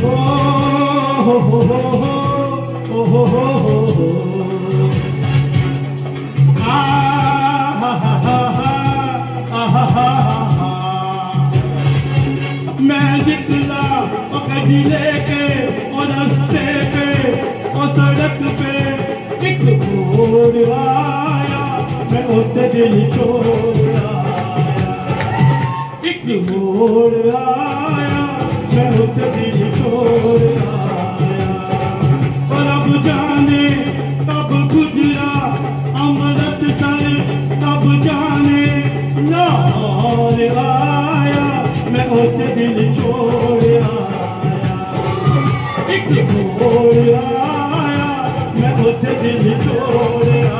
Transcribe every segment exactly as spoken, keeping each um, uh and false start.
मैं निकला और कहीं लेके और रास्ते पे और सड़क पे एक मोड़ आया, मैं उसे दिल छोड़ आया। एक मोड़ आया, मैं उसे दिल छोड़ आया। और अब जाने कब गुजरा अमृतसर, कब जाने लाहौर आया, मैं उसे दिल छोड़ आया। एक मोड़ आया, मैं उसे दिल छोड़ आया।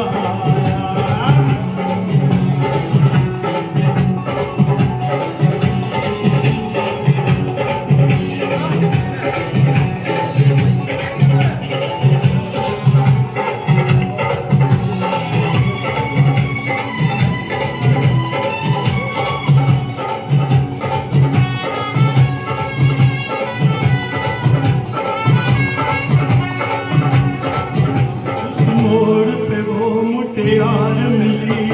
मुटियार मिली,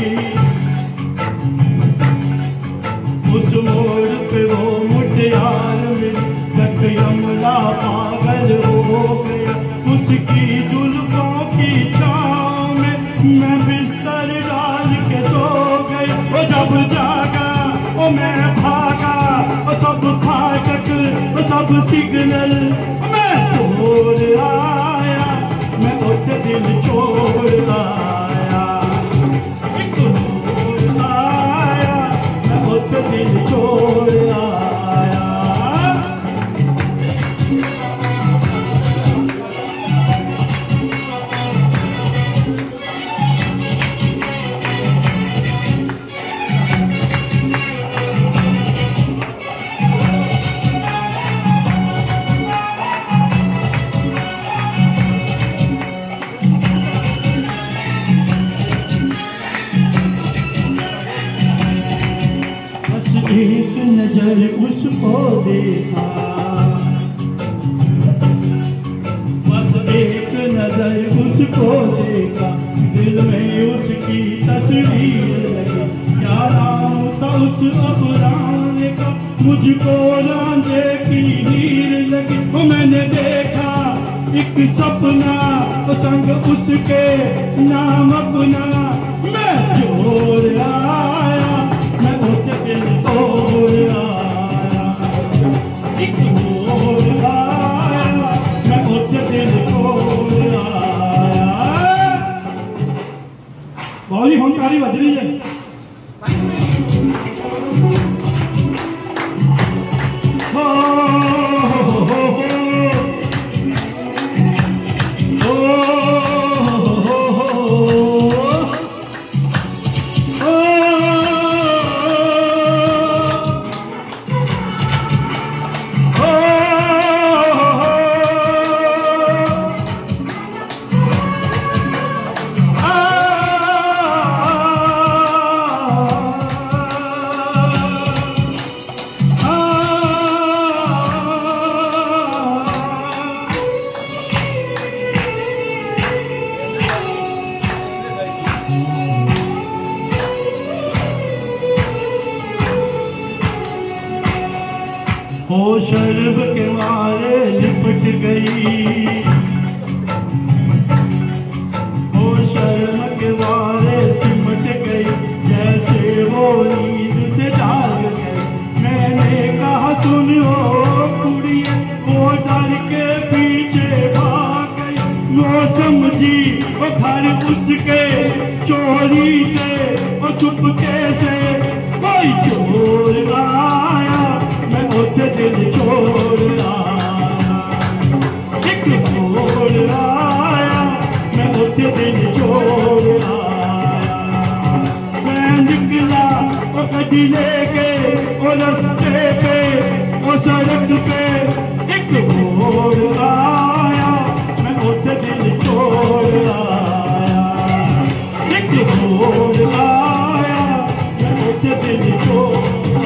उस मोड़ पे वो मुटियार मिली, तक यमला पागल हो गया। उसकी जुल्फों की छाँव में मैं बिस्तर डाल के सो गया। वो जब जागा वो मैं भागा, वो सब फाटक वो सब सिग्नल मैं तोड़ आया, मैं उसे दिल छोड़ आया। एक मोड़ आया, मैं उसे दिल छोड़ आया। एक नजर उसको देखा, बस एक नजर उसको देखा, दिल में उसकी तस्वीर लगी। क्या नाम था उस अफराने का, मुझको रांझे की नीर लगी। वो मैंने देखा एक सपना, संग उसके नाम अपना मैं जोड़ आया, मैं उसे दिल तोड़ आया। एक मोड़ आया, मैं उसे दिल तोड़ आया। बहुत ही होनकारी बज रही है। हो हो हो हो हो शर्ब के मारे लिपट गई, हो शर्म के मारे सिमट गई, जैसे वो नींद से जाग गई। मैंने कहा सुन ओ कुड़िए, वो डर के पीछे भाग गई। वो समझी वो घर उसके चोरी से वो चुपके से कोई चोर आया, मैं उसे दिल छोड़ आया। एक मोड़ आया, मैं उसे दिल छोड़ आया। मैं निकला वो कभी लेके वो रास्ते पे वो सड़क पे, एक मोड़ आया, मैं उसे दिल छोड़ आया। एक मोड़ आया, मैं उसे दिल छोड़